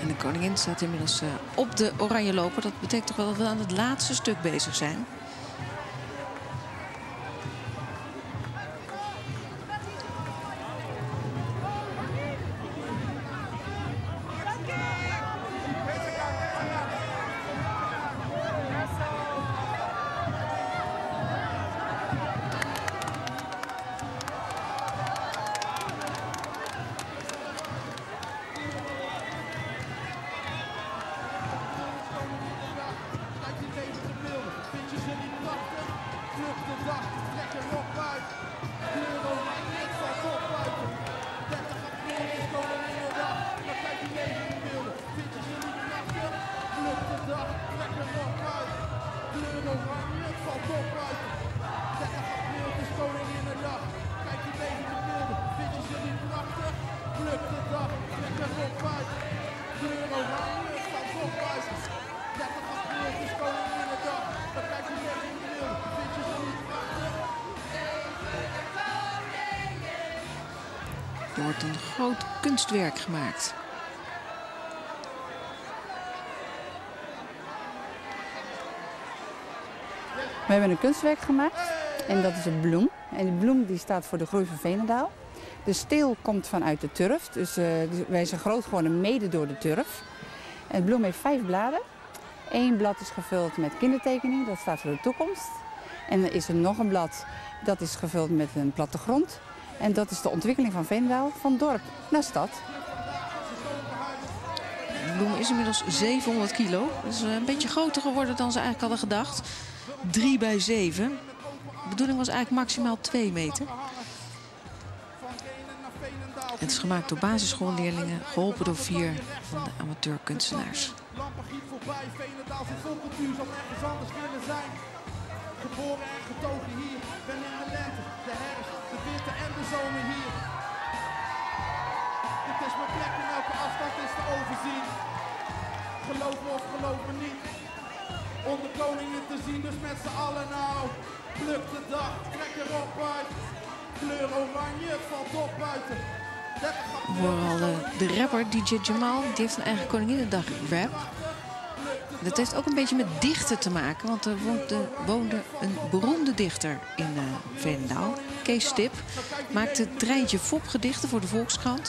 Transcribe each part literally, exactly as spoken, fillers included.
En de koningin staat inmiddels uh, op de oranje loper. Dat betekent toch wel dat we aan het laatste stuk bezig zijn. Er wordt een groot kunstwerk gemaakt. We hebben een kunstwerk gemaakt en dat is een bloem. En die bloem die staat voor de groei van Veenendaal. De steel komt vanuit de turf, dus uh, wij zijn groot geworden mede door de turf. En de bloem heeft vijf bladen. Eén blad is gevuld met kindertekening, dat staat voor de toekomst. En er is er nog een blad, dat is gevuld met een plattegrond. En dat is de ontwikkeling van Veenendaal, van dorp naar stad. De bloem is inmiddels zevenhonderd kilo. Dat is een beetje groter geworden dan ze eigenlijk hadden gedacht. drie bij zeven. De bedoeling was eigenlijk maximaal twee meter. Het is gemaakt door basisschoolleerlingen, geholpen door vier van de amateurkunstenaars. Geboren en getogen hier, ben in de lente, de herfst, de winter en de zomer hier. Dit is mijn plek en elke afstand is te overzien. Geloof me of geloof me niet, onder koningen te zien, dus met z'n allen nou. Pluk de dag, trek erop uit, kleur oranje, het valt op buiten. We horen al uh, de rapper D J Jamal, die heeft een eigen Koninginnedag rap. Dat heeft ook een beetje met dichten te maken, want er woonde, woonde een beroemde dichter in uh, Veenendaal. Kees Stip maakte Treintje Fop gedichten voor de Volkskrant.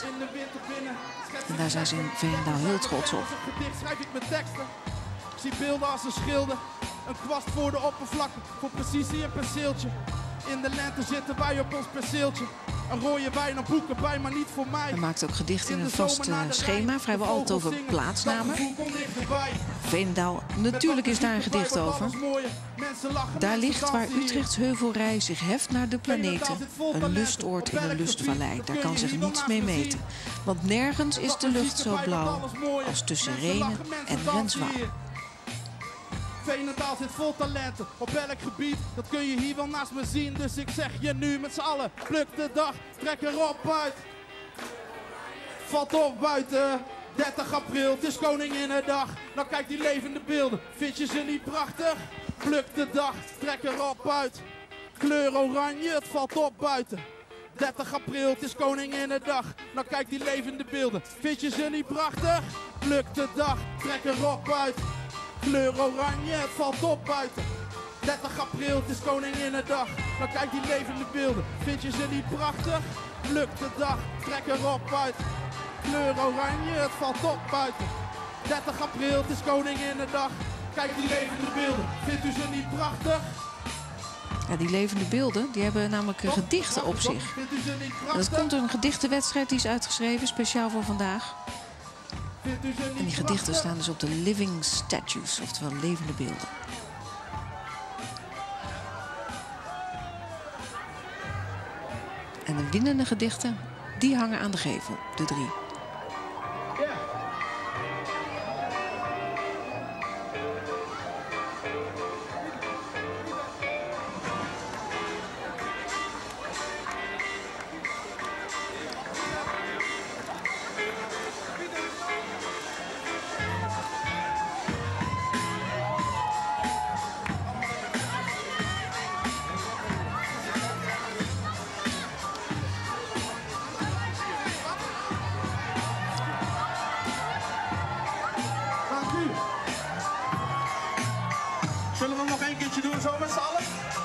En daar zijn ze in Veenendaal heel trots op. Schrijf ik mijn teksten. Ik zie beelden als een schilder. Een kwast voor de oppervlakte, voor precisie een penseeltje. In de lente zitten wij op ons penseeltje. Een rode wijn, een boeken bij, maar niet voor mij. Hij maakt ook gedichten in een vast uh, schema, vrijwel altijd over plaatsnamen. Veenendaal, natuurlijk is daar een gedicht over. Daar ligt waar Utrechts heuvelrij zich heft naar de planeten. Een lustoord in een lustvallei, daar kan zich niets mee meten. Want nergens is de lucht zo blauw als tussen Renen en Renswouw. Veenendaal zit vol talenten, op elk gebied, dat kun je hier wel naast me zien. Dus ik zeg je nu met z'n allen, pluk de dag, trek erop uit. Valt op buiten, dertig april, het is Koninginnedag. Nou kijk die levende beelden, vind je ze niet prachtig? Pluk de dag, trek erop uit. Kleur oranje, het valt op buiten. dertig april, het is Koninginnedag. Nou kijk die levende beelden, vind je ze niet prachtig? Pluk de dag, trek erop uit. Kleur oranje, het valt op buiten. dertig april, het is Koninginnedag. Nou kijk die levende beelden, vind je ze niet prachtig? Pluk de dag, trek erop uit. Kleur oranje, het valt op buiten. dertig april, het is Koninginnedag. Kijk die levende beelden, vindt u ze niet prachtig? Ja, die levende beelden die hebben namelijk gedichten op zich. En dat komt door een gedichtenwedstrijd die is uitgeschreven, speciaal voor vandaag. En die gedichten staan dus op de living statues, oftewel levende beelden. En de winnende gedichten, die hangen aan de gevel, de drie. Zo met z'n allen.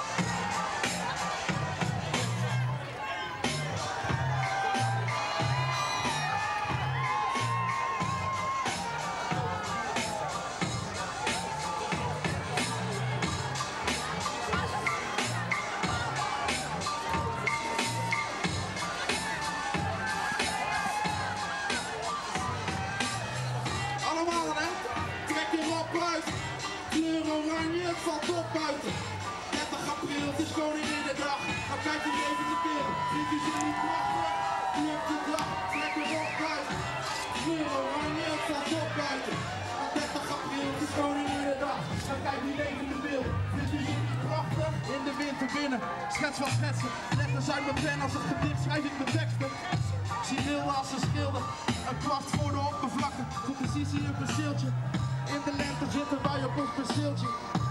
Het valt op buiten. dertig april, het is Koninginnedag. Dan kijk je even de keer. Vindt u ze niet prachtig? U hebt de dag, lekker op buiten. Kleur oranje, het valt op buiten. dertig april, het is Koninginnedag. Dan kijk je even de beeld. Vindt u ze niet prachtig? In de winter binnen. Schets wat schetsen. Letters uit mijn pen als het gedicht schrijf ik mijn teksten. Ik zie nul als een schilder. Een kwast voor de oppervlakte. Voor precisie een perceeltje. In de lente zitten wij op ons perceeltje.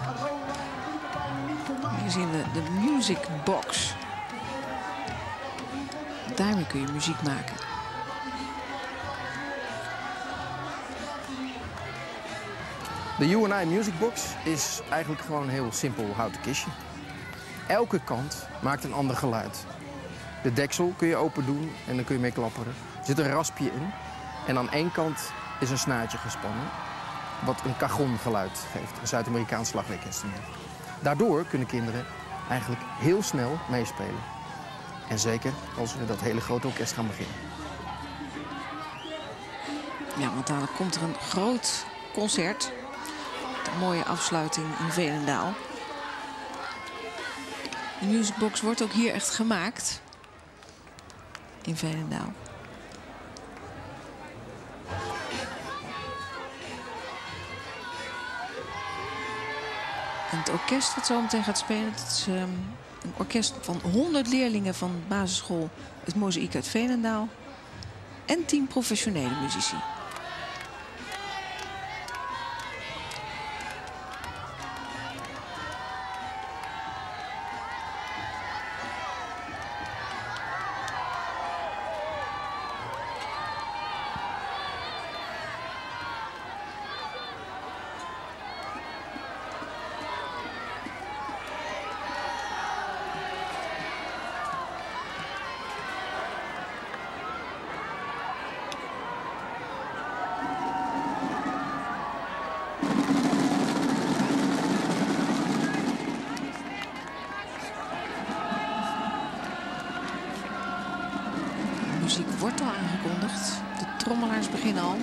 Hier zien we de Music Box. Daarmee kun je muziek maken. De U en I Music Box is eigenlijk gewoon een heel simpel houten kistje. Elke kant maakt een ander geluid. De deksel kun je open doen en dan kun je mee klapperen. Er zit een raspje in en aan één kant is een snaartje gespannen, wat een cajongeluid geeft, een Zuid-Amerikaans slagwerkinstrument. Daardoor kunnen kinderen eigenlijk heel snel meespelen. En zeker als we dat hele grote orkest gaan beginnen. Ja, want dadelijk komt er een groot concert. Een mooie afsluiting in Veenendaal. De Music Box wordt ook hier echt gemaakt. In Veenendaal. En het orkest dat zo meteen gaat spelen, dat is um, een orkest van honderd leerlingen van basisschool Het Mozaïek uit Veenendaal. En tien professionele muzici. De muziek wordt al aangekondigd. De trommelaars beginnen al.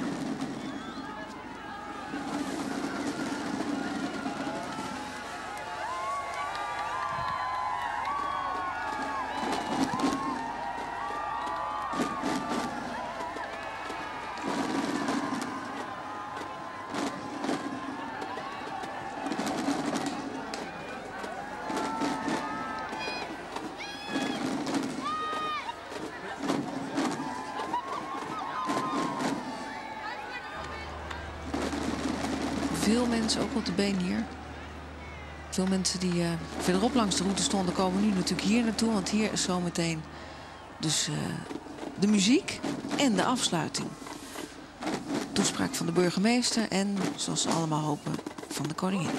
Veel mensen ook op de been hier. Veel mensen die uh, verderop langs de route stonden, komen nu natuurlijk hier naartoe. Want hier is zometeen dus uh, de muziek en de afsluiting. Toespraak van de burgemeester en, zoals ze allemaal hopen, van de koningin.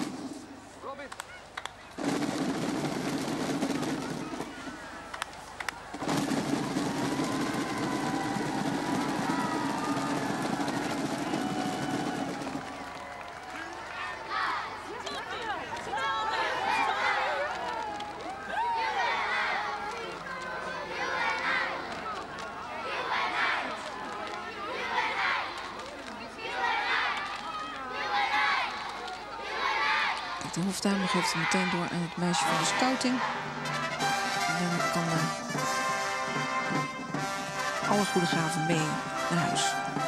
De hofdame geeft het meteen door aan het meisje van de scouting. En dan kan uh, alle goede gaven mee naar huis.